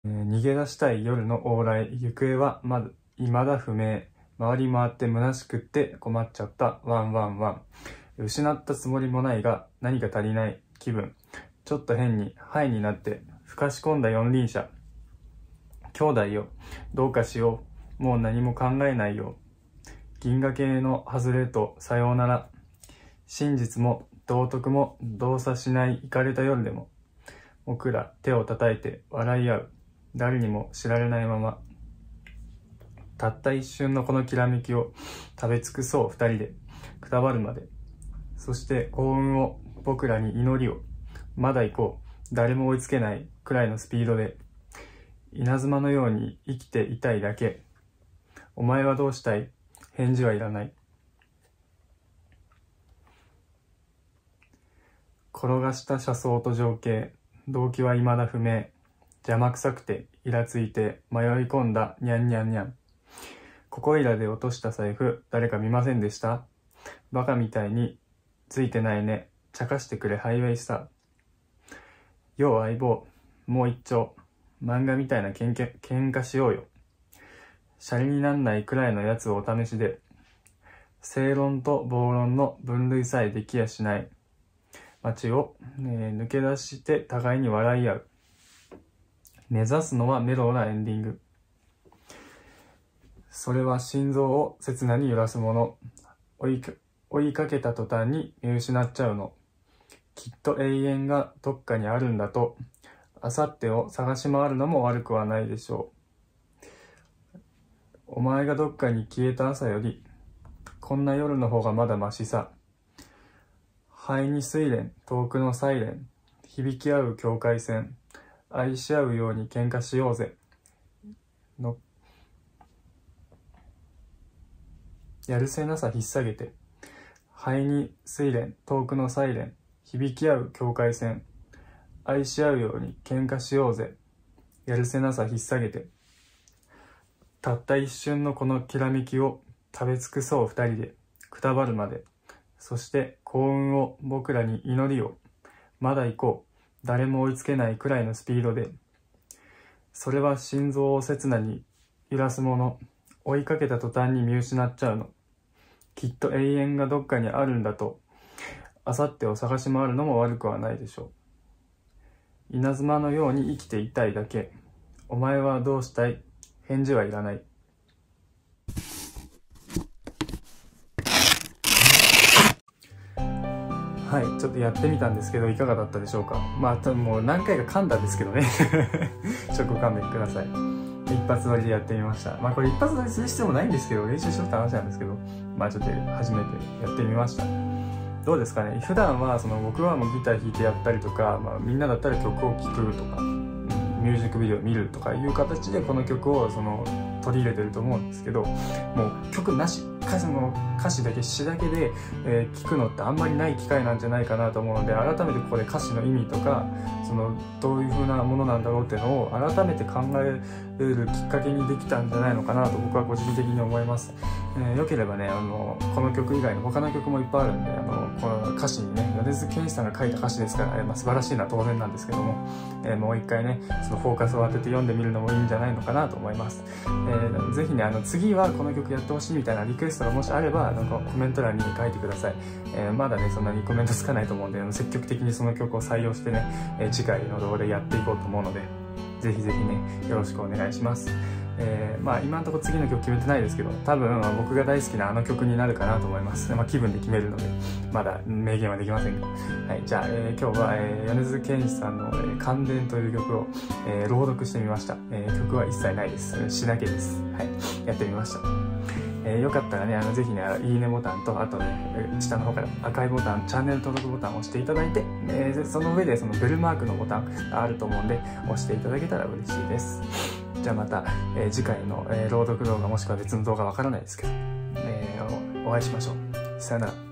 逃げ出したい夜の往来、行方は未だ不明。回り回って虚しくって困っちゃった。ワンワンワン。失ったつもりもないが何か足りない気分。ちょっと変にハイになってふかし込んだ四輪車。兄弟よ、どうかしよう。もう何も考えないよ。銀河系の外れとさようなら。真実も道徳も動作しないイカれた夜でも、僕ら手を叩いて笑い合う。誰にも知られないまま。たった一瞬のこのきらめきを食べ尽くそう二人で、くたばるまで。そして幸運を、僕らに祈りを。まだ行こう。誰も追いつけないくらいのスピードで。稲妻のように生きていたいだけ。お前はどうしたい？返事はいらない。転がした車窓と情景。動機は未だ不明。邪魔くさくて、イラついて、迷い込んだ、にゃんにゃんにゃん。ここいらで落とした財布、誰か見ませんでした？バカみたいに、ついてないね。茶化してくれ、ハイウェイスター。よう相棒、もう一丁。漫画みたいな喧嘩しようよ。シャレになんないくらいのやつをお試しで。正論と暴論の分類さえできやしない。街を、抜け出して互いに笑い合う。目指すのはメロウなエンディング。それは心臓を刹那に揺らすもの。追いかけた途端に見失っちゃうの。きっと永遠がどっかにあるんだと、明後日を探し回るのも悪くはないでしょう。お前がどっかに消えた朝より、こんな夜の方がまだマシさ。肺に睡蓮、遠くのサイレン、響き合う境界線。愛し合うように喧嘩しようぜ。のやるせなさ引っ提げて。肺に睡蓮、遠くのサイレン、響き合う境界線。愛し合うように喧嘩しようぜ。やるせなさ引っ提げて。たった一瞬のこのきらめきを食べ尽くそう二人で、くたばるまで。そして幸運を、僕らに祈りを。まだ行こう。誰も追いつけないくらいのスピードで。それは心臓を刹那に揺らすもの。追いかけた途端に見失っちゃうの。きっと永遠がどっかにあるんだと、明後日を探し回るのも悪くはないでしょう。稲妻のように生きていたいだけ。お前はどうしたい？返事はいらない。はい、ちょっとやってみたんですけど、いかがだったでしょうか。もう何回か噛んだんですけどね。ちょっとご勘弁ください。一発撮りでやってみました。これ一発撮りする必要もないんですけど、練習しろって話なんですけど、ちょっと初めてやってみました。どうですかね。普段は僕はもうギター弾いてやったりとか、みんなだったら曲を聴くとか、ミュージックビデオを見るとかいう形でこの曲を取り入れてると思うんですけど、もう曲なし、歌詞だけ詞だけで、聴くのってあんまりない機会なんじゃないかなと思うので、改めてここで歌詞の意味とかどういう風なものなんだろうっていうのを改めて考えるきっかけにできたんじゃないのかなと僕は個人的に思います。よければね、この曲以外の他の曲もいっぱいあるんで、この歌詞にね、米津玄師さんが書いた歌詞ですから、素晴らしいのは当然なんですけども、もう一回ねフォーカスを当てて読んでみるのもいいんじゃないのかなと思います。ぜひね、次はこの曲やってほしいみたいなリクエストがもしあればコメント欄に書いてください。まだねそんなにコメントつかないと思うんで、積極的にその曲を採用してね、次回の動画でやっていこうと思うので、ぜひぜひねよろしくお願いします。今のところ次の曲決めてないですけど、多分僕が大好きなあの曲になるかなと思います。気分で決めるのでまだ明言はできませんが、はい、じゃあ、今日は、米津玄師さんの「感電」という曲を、朗読してみました。曲は一切ないです。詩だけです。はい、やってみました。よかったらね、ぜひね、いいねボタンと、あとね、下の方から赤いボタン、チャンネル登録ボタンを押していただいて、その上でベルマークのボタンがあると思うんで、押していただけたら嬉しいです。じゃあまた、次回の、朗読動画もしくは別の動画わからないですけど、お会いしましょう。さよなら。